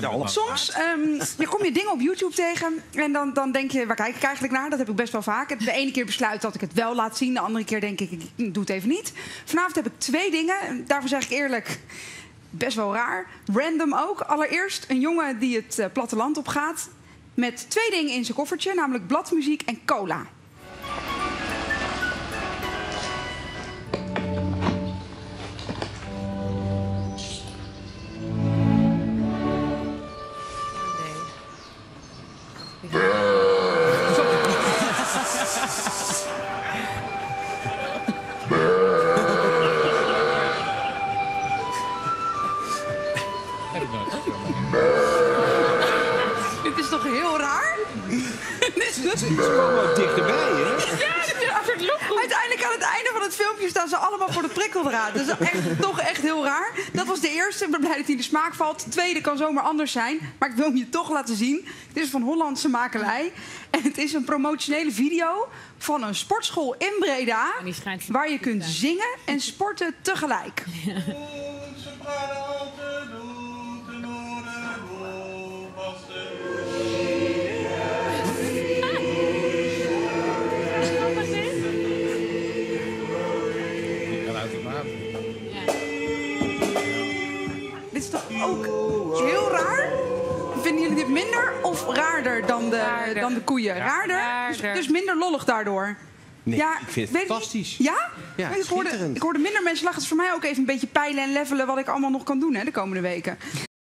Soms je kom je dingen op YouTube tegen en dan denk je, waar kijk ik eigenlijk naar? Dat heb ik best wel vaak. De ene keer besluit dat ik het wel laat zien. De andere keer denk ik doe het even niet. Vanavond heb ik 2 dingen. Daarvoor zeg ik eerlijk, best wel raar. Random ook. Allereerst een jongen die het platteland op gaat met 2 dingen in zijn koffertje. Namelijk bladmuziek en cola. Dit is toch heel raar? Ze komen ook dichterbij, hè? Ja, uiteindelijk aan het einde van het filmpje staan ze allemaal voor de prikkeldraad. Dat is toch echt heel raar. Dat was de eerste. Ik ben blij dat hij in de smaak valt. De tweede kan zomaar anders zijn. Maar ik wil hem je toch laten zien. Het is van Hollandse makelij. En het is een promotionele video van een sportschool in Breda. Waar je kunt zingen en sporten tegelijk. Ja. Dit is toch ook heel raar? Vinden jullie dit minder of raarder dan de koeien? Raarder? Dus minder lollig daardoor? Nee, ja, ik vind het fantastisch. Ja? Ja, ik hoorde minder mensen lachen. Het is voor mij ook even een beetje peilen en levelen wat ik allemaal nog kan doen de komende weken.